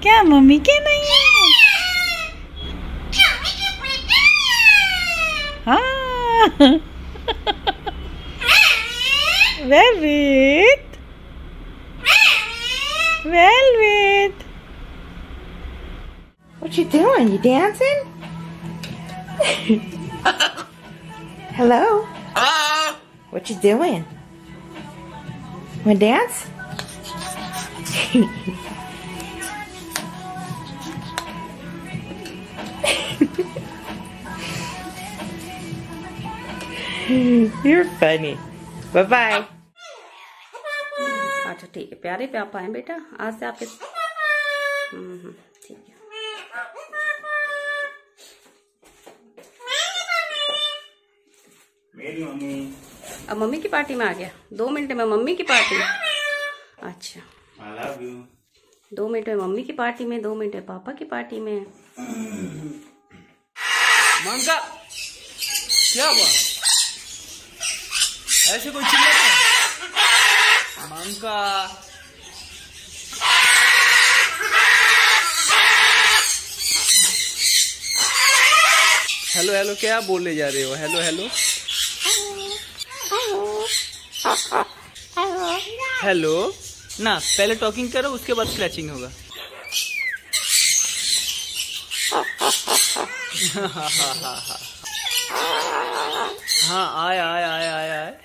क्या मम्मी के नहीं है? हाँ Velvet. Velvet. What you doing? You dancing? Hello? What you doing? Wanna dance? You're funny. Bye-bye. अच्छा ठीक है, प्यारे पे आप आए बेटा, आज से आपके ठीक है। मेरी मम्मी अब मम्मी की पार्टी में आ गया। 2 मिनट में मम्मी की पार्टी। अच्छा I love you. 2 मिनट में मम्मी की पार्टी में, 2 मिनट में पापा की पार्टी में। मंका क्या हुआ? ऐसे कोई चिल्लाता है? मंका हेलो हेलो क्या बोले जा रहे हो? हेलो हेलो हेलो ना, पहले टॉकिंग करो उसके बाद स्क्रैचिंग होगा। हाँ आए आए आए आए आए।